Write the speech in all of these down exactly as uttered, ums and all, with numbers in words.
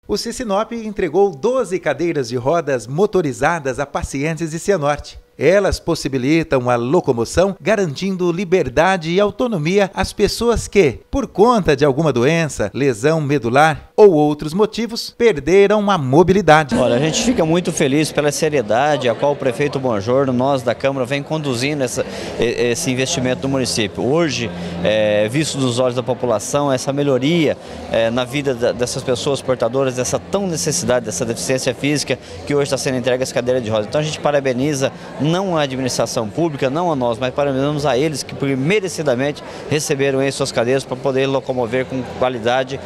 O Cicinop entregou doze cadeiras de rodas motorizadas a pacientes de Cianorte. Elas possibilitam a locomoção, garantindo liberdade e autonomia às pessoas que, por conta de alguma doença, lesão medular ou outros motivos, perderam a mobilidade. Olha, a gente fica muito feliz pela seriedade a qual o prefeito Bonjor, nós da Câmara, vem conduzindo essa, esse investimento no município. Hoje, é, visto nos olhos da população, essa melhoria é, na vida dessas pessoas portadoras dessa tão necessidade, dessa deficiência física, que hoje está sendo entregue às cadeiras de rodas. Então a gente parabeniza não a administração pública, não a nós, mas parabenizamos a eles que merecidamente receberam em suas cadeiras para poder locomover com qualidade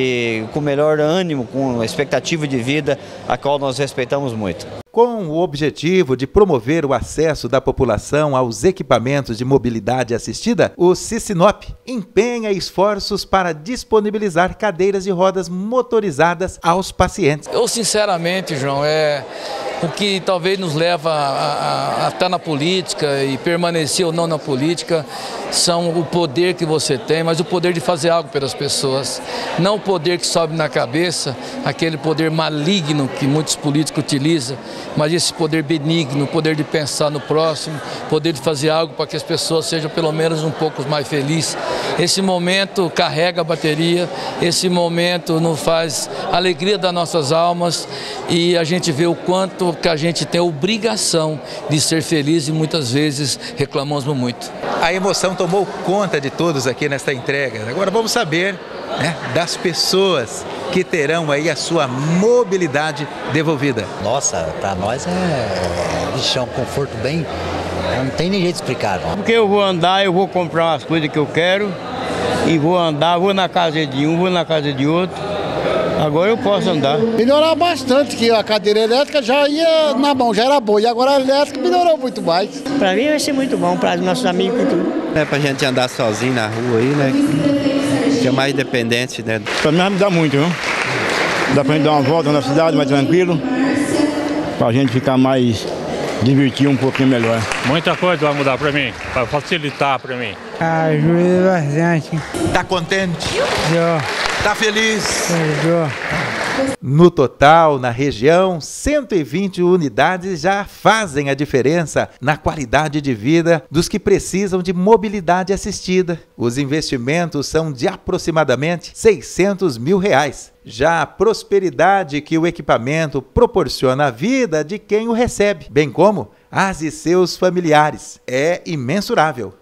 e com melhor ânimo, com expectativa de vida, a qual nós respeitamos muito. Com o objetivo de promover o acesso da população aos equipamentos de mobilidade assistida, o Cicinop empenha esforços para disponibilizar cadeiras de rodas motorizadas aos pacientes. Eu, sinceramente, João, é o que talvez nos leva a, a, a estar na política e permanecer ou não na política, são o poder que você tem, mas o poder de fazer algo pelas pessoas. Não o poder que sobe na cabeça, aquele poder maligno que muitos políticos utilizam, mas esse poder benigno, o poder de pensar no próximo, poder de fazer algo para que as pessoas sejam pelo menos um pouco mais felizes. Esse momento carrega a bateria, esse momento nos faz alegria das nossas almas e a gente vê o quanto que a gente tem a obrigação de ser feliz e muitas vezes reclamamos muito. A emoção tomou conta de todos aqui nesta entrega. Agora vamos saber, né, das pessoas que terão aí a sua mobilidade devolvida. Nossa, para nós é, é um conforto bem, não tem nem jeito de explicar. Não. Porque eu vou andar, eu vou comprar as coisas que eu quero e vou andar, vou na casa de um, vou na casa de outro. Agora eu posso andar. Melhorar bastante, que a cadeira elétrica já ia na mão, já era boa, e agora a elétrica melhorou muito mais. Para mim vai ser muito bom, para os nossos amigos e tudo. É pra gente andar sozinho na rua aí, né? Que é mais independente, né? Para mim vai mudar muito, viu? Dá pra gente dar uma volta na cidade mais tranquilo, pra gente ficar mais divertido um pouquinho melhor. Muita coisa vai mudar para mim, vai facilitar para mim. Ajuda bastante. Tá contente? Eu. Tá feliz? Eu. No total, na região, cento e vinte unidades já fazem a diferença na qualidade de vida dos que precisam de mobilidade assistida. Os investimentos são de aproximadamente seiscentos mil reais. Já a prosperidade que o equipamento proporciona à vida de quem o recebe, bem como as de seus familiares, é imensurável.